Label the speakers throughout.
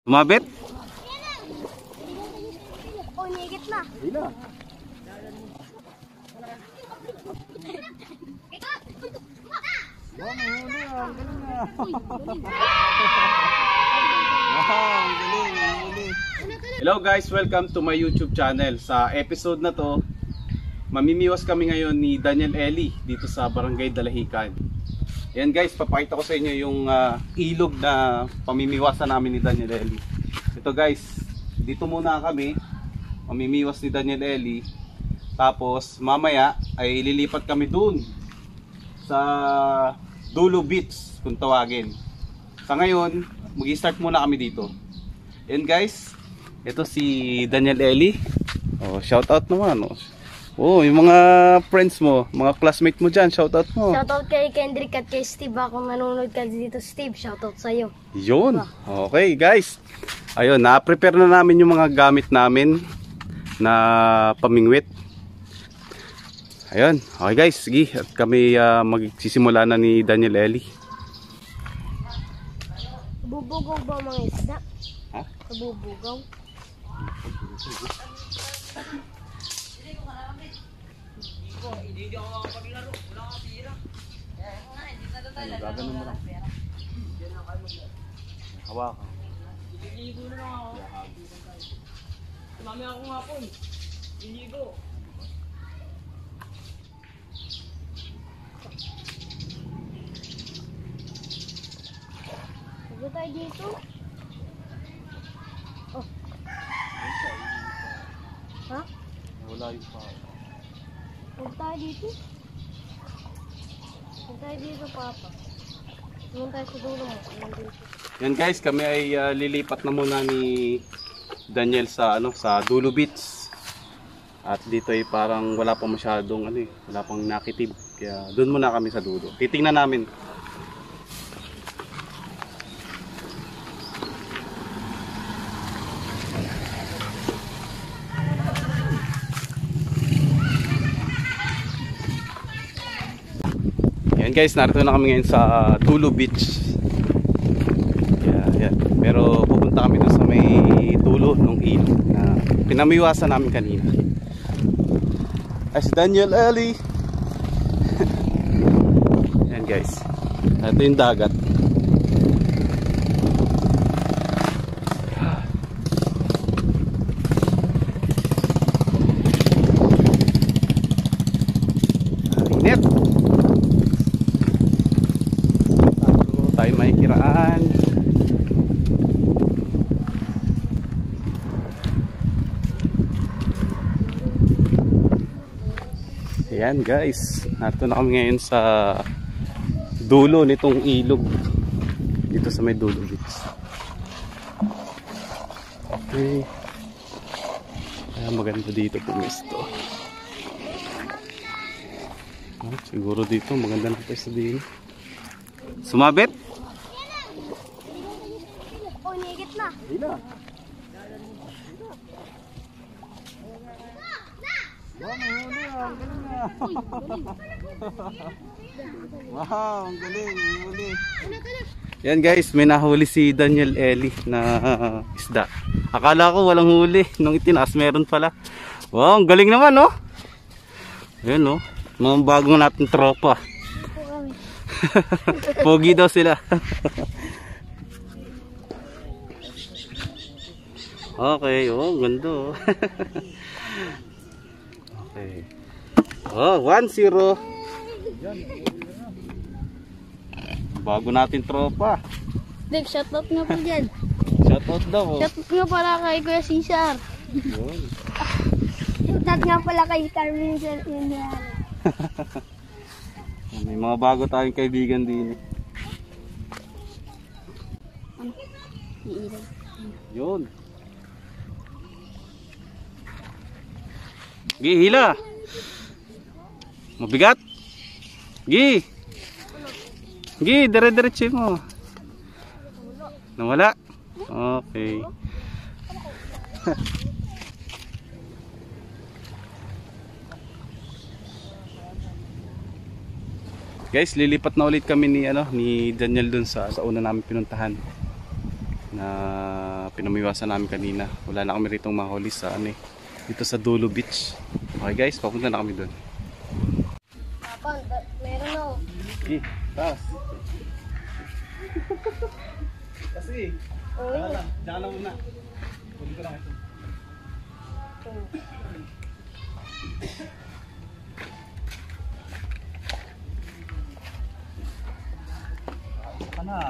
Speaker 1: Sumabit?
Speaker 2: Oh, nigit na.
Speaker 1: Hila. Hello guys, welcome to my YouTube channel. Sa episode na to, mamimiwas kami ngayon ni Daniel Eli dito sa Barangay Dalahican. Yan guys, papakita ko sa inyo yung ilog na pamimiwasan namin ni Daniel Eli. Ito guys, dito muna kami mamimiwas ni Daniel Eli. Tapos mamaya ay lilipat kami dun sa Dulo Beach kung tawagin. Sa ngayon, mag-start muna kami dito. Yan guys, ito si Daniel Eli. Oh, shout out naman. Oh, yung mga friends mo, mga classmate mo dyan, shout out mo.
Speaker 2: Shout out kay Kendrick at kay Steve. Kung nanonood ka dito, Steve, shout out sa'yo.
Speaker 1: Yun. Okay guys. Ayun, na-prepare na namin yung mga gamit namin na pamingwit. Ayun. Okay guys, sige. At kami magsisimula na ni Daniel Eli.
Speaker 2: Bubugaw ba mga isda?
Speaker 1: Ha?
Speaker 2: Bubugaw.
Speaker 3: Hindi ako makapaglaro. Wala kang pira.
Speaker 1: Gaganon mo lang. Hawakan.
Speaker 3: Liligo na lang ako. Sumami ako nga po. Liligo.
Speaker 2: Huwag tayo dito. Oh. Ha?
Speaker 1: Wala yung pa.
Speaker 2: Huwag tayo dito. Huwag tayo dito, Papa. Huwag tayo sa dulo mo.
Speaker 1: Yan guys, kami ay lilipat na muna ni Daniel sa sa Dulo Beach. At dito ay parang wala pa masyadong wala pang nakitib. Kaya doon muna kami sa dulo. Titingnan namin. Yan guys, narito na kami ngayon sa Dulo Beach. Yan. Pero pupunta kami doon sa may dulo ng ilog na pinamiwasan namin kanina. Ay, si Daniel Eli. Yan guys. Ito yung dagat. Init. Tayo may kiraan. Ayan guys, nato na kami ngayon sa dulo nitong ilog dito sa may Dulo Beach. Okay. Ayan, maganda dito pumesto. Siguro dito maganda na pwesto din. Sumabit?
Speaker 2: Oh, nigit na.
Speaker 1: Hila. Wow, ang galing, huli. Yan guys, may nahuli si Daniel Eli na isda. Akala ko walang huli, nung itinaas meron pala. Wow, ang galing naman, no? Ayan, no? Mga bagong natin tropa. Pogi daw sila. Okay, oh, ganda, oh. Okay. Oh, 1-0. Bago natin tropa.
Speaker 2: Dek, shoutout nga po dyan.
Speaker 1: Shoutout daw.
Speaker 2: Shoutout nga pala kay Kuya Cesar.
Speaker 1: Yun.
Speaker 2: Shoutout nga pala kay Carmen Sir.
Speaker 1: May mga bago tayong kaibigan din. Yun. Gi, hila. Mabigat. Gi. Gi, dire-diretso mo. Nawala. Okay. Guys, lilipat na ulit kami ni Daniel dun sa una namin pinuntahan na pinamiwasan namin kanina. Wala na kami ritong mahuli sa ano eh, dito sa Dulo Beach. Okay guys, papunta na kami doon.
Speaker 2: Papa, meron ako.
Speaker 1: Eh, taas. Kasi,
Speaker 2: Uy.
Speaker 1: Diyan lang muna. Kunin ko lang ito. Saka na.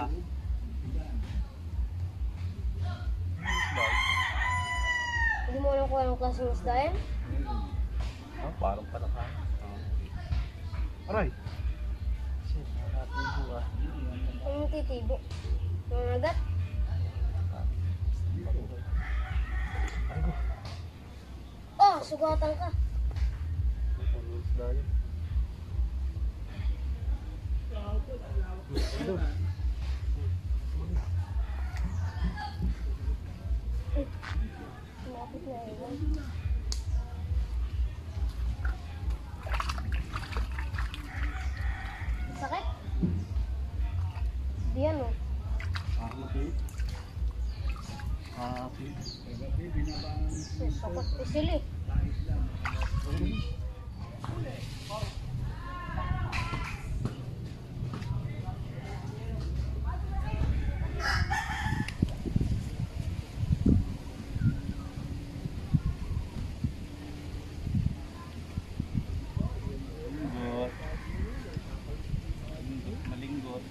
Speaker 2: Hindi mo alam kung anong klaseng isda yan?
Speaker 1: Oh, parang palaka. Aray. Shit, nakatibo ah.
Speaker 2: Anong titibo? Nangagat? Oh, sugatan ka. Lumapit na yun. Sakit? Diyan oh. Sakot pisil eh.
Speaker 1: Malinggot.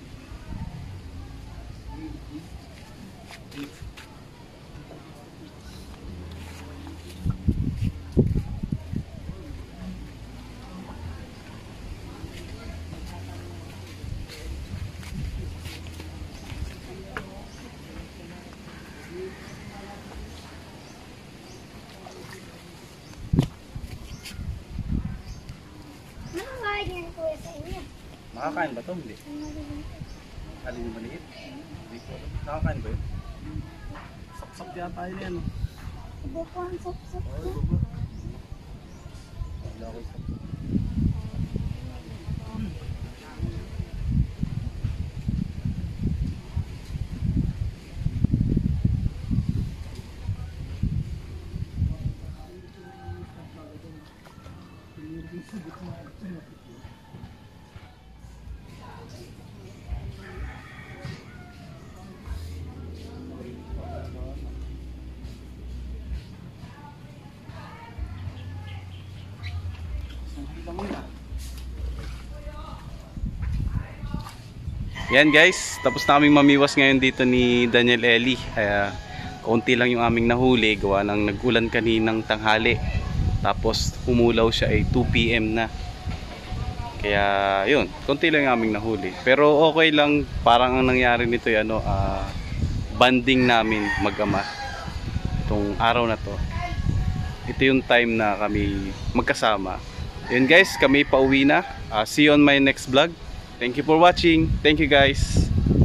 Speaker 2: Anong kahit yan ko sa inyo?
Speaker 1: Makakain ba ito? Hindi. Alin yung maliit? Hindi ko alam. Nakakain ba yun? Saksak yata yun yan.
Speaker 2: Iba ko ang sapsap ko.
Speaker 1: Wala ko isang. Yan guys, tapos na kaming mamiwas ngayon dito ni Daniel Eli. Kaunti lang yung aming nahuli, gawa ng nag-ulan kaninang tanghali. Tapos humulaw siya ay 2 PM na. Kaya yun, kaunti lang yung aming nahuli. Pero okay lang, parang ang nangyari nito ay banding namin mag-ama. Itong araw na to. Ito yung time na kami magkasama. Yun guys, kami pauwi na. See you on my next vlog. Thank you for watching. Thank you guys.